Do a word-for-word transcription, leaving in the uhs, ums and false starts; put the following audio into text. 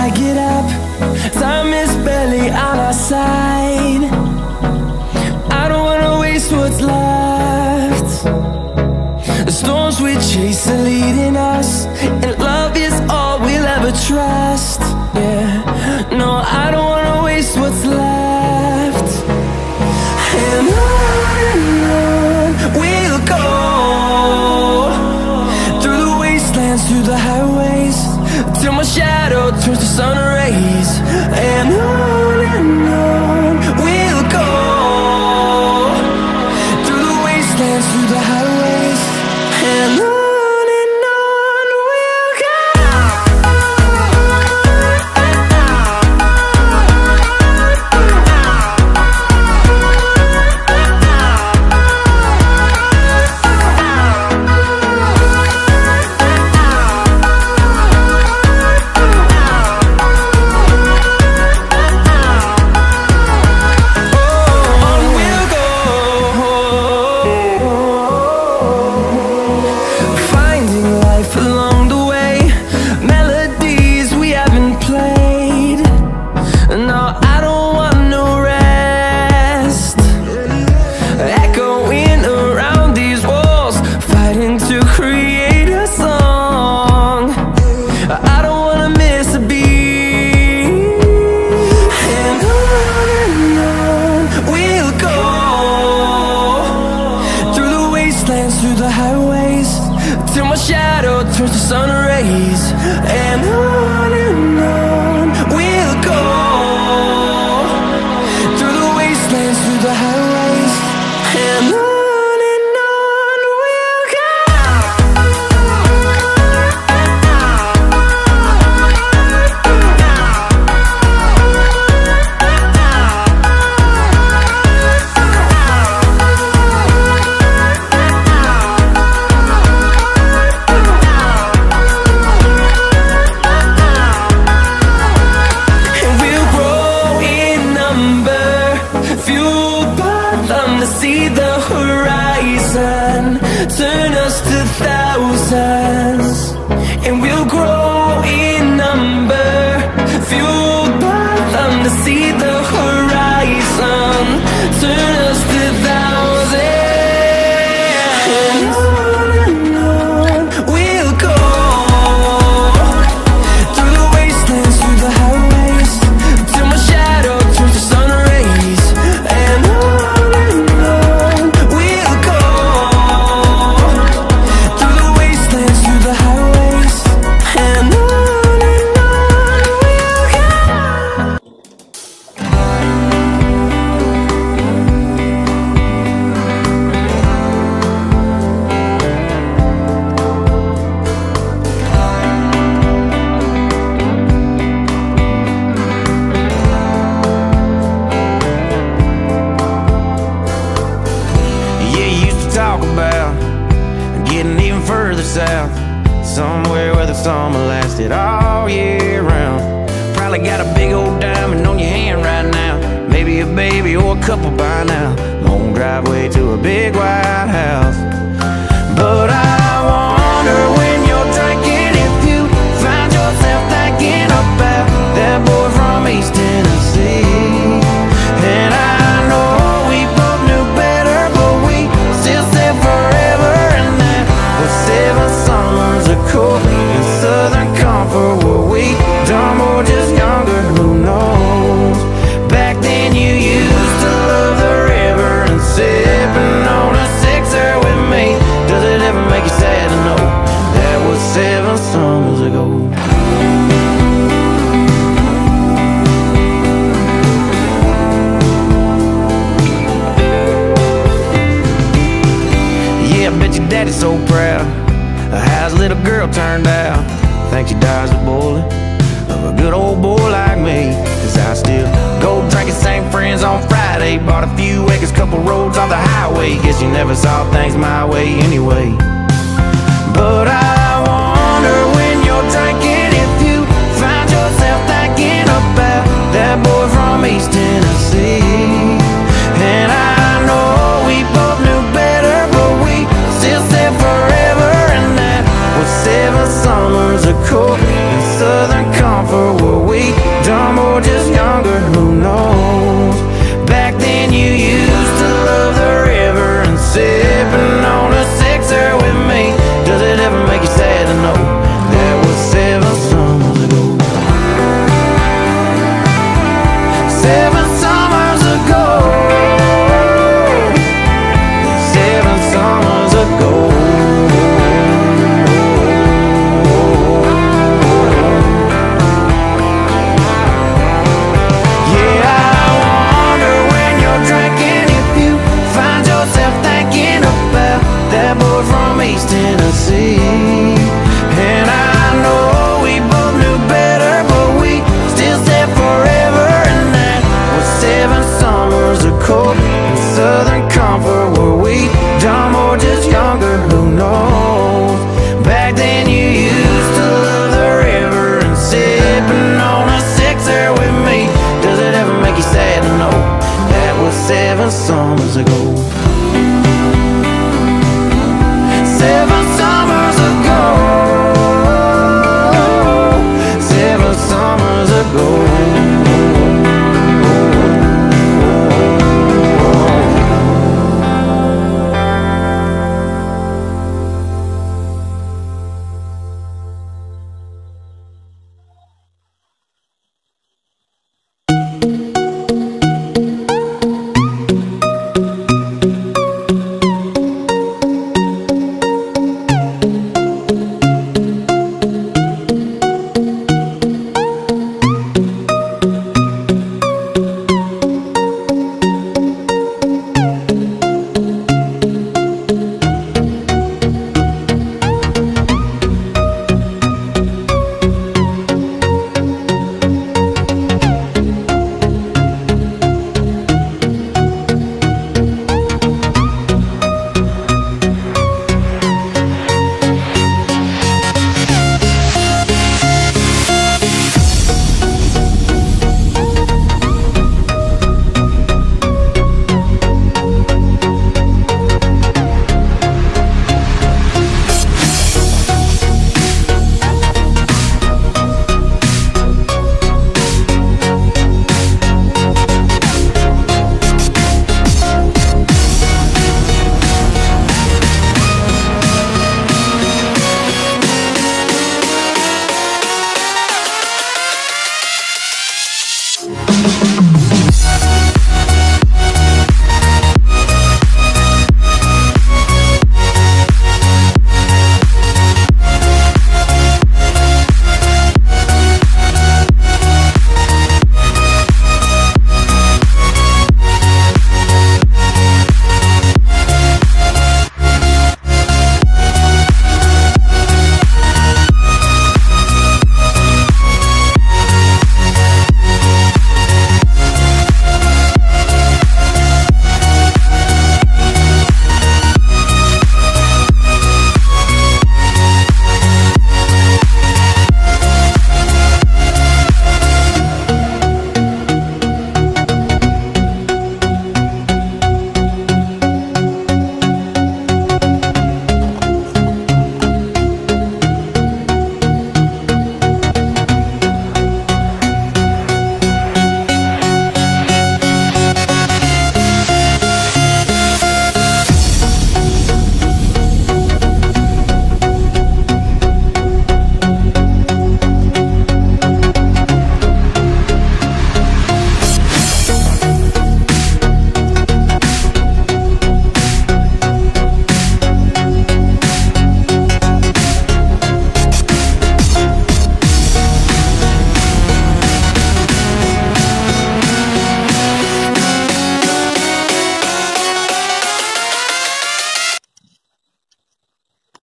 I get up, time is barely on our side. I don't wanna waste what's left. The storms we chase are leading us, and love is all we'll ever trust. Yeah, no, I don't wanna waste what's left. And on and on we'll go, through the wastelands, through the highways, till my shadow turns to sun rays. And on and on we'll go, through the wastelands, through the highways, and on. Through the highways, till my shadow turns to sun rays. And on and on we'll go, through the wastelands, through the highways, and on. To see the horizon turn us to thousands, and we'll grow in number, fueled by them. To see the horizon turn us to thousands, and on and on we'll go, through the wastelands, through the highways, till my shadow turns to sun rays. And on getting even further south, somewhere where the summer lasted all year round. Probably got a big old diamond on your hand right now, maybe a baby or a couple by now. Long driveway to a big white house. But I wonder when you're drinking, if you find yourself thinking about that boy from East Tennessee. And I know we both knew better, but we still said forever. Seven summers ago in Southern Comfort, were we dumb or just younger? Who knows? Back then you used to love the river and sipping on a sixer with me. Does it ever make you sad to know that was seven summers ago? Yeah, I bet your daddy's so proud how's a little girl turned out. Think she dies a bullet of a good old boy like me. Cause I still go drinking, same friends on Friday. Bought a few acres, couple roads off the highway. Guess you never saw things my way anyway. But I wonder when you're drinking, if you find yourself thinking about that boy from East Tennessee. And I know we both knew better, but we still said forever. And that was seven summers ago in Southern Comfort, were we Seven